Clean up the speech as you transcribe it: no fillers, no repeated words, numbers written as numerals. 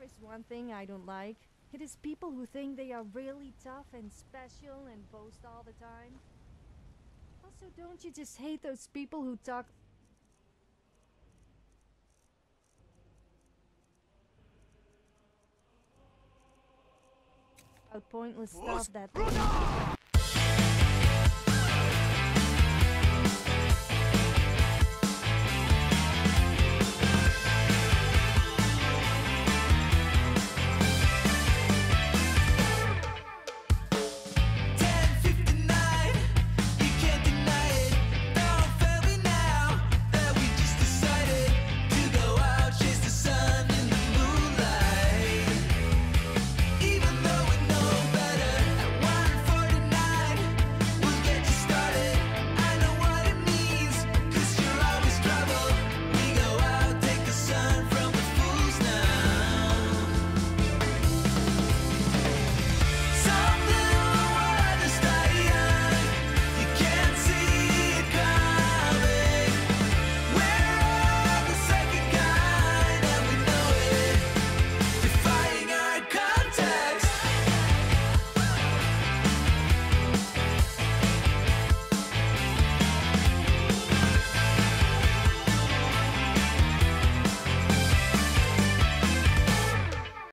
is one thing I don't like. It is people who think they are really tough and special and boast all the time. Also, don't you just hate those people who talk about pointless stuff that